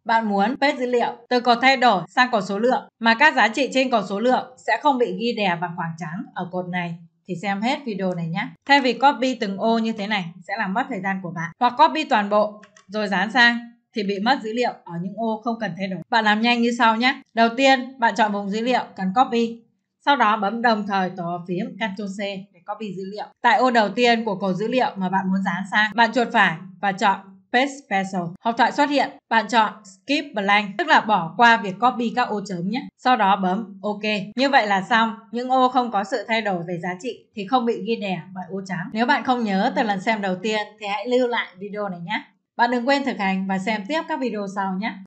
Bạn muốn paste dữ liệu từ cột thay đổi sang cột số lượng mà các giá trị trên cột số lượng sẽ không bị ghi đè bằng khoảng trắng ở cột này thì xem hết video này nhé. Thay vì copy từng ô như thế này sẽ làm mất thời gian của bạn, hoặc copy toàn bộ rồi dán sang thì bị mất dữ liệu ở những ô không cần thay đổi. Bạn làm nhanh như sau nhé. Đầu tiên bạn chọn vùng dữ liệu cần copy, sau đó bấm đồng thời tổ hợp phím Ctrl+C để copy dữ liệu. Tại ô đầu tiên của cột dữ liệu mà bạn muốn dán sang, bạn chuột phải và chọn Paste Special. Hộp thoại xuất hiện, bạn chọn Skip Blank, tức là bỏ qua việc copy các ô trống nhé. Sau đó bấm OK. Như vậy là xong. Những ô không có sự thay đổi về giá trị thì không bị ghi đè bởi ô trắng. Nếu bạn không nhớ từ lần xem đầu tiên thì hãy lưu lại video này nhé. Bạn đừng quên thực hành và xem tiếp các video sau nhé.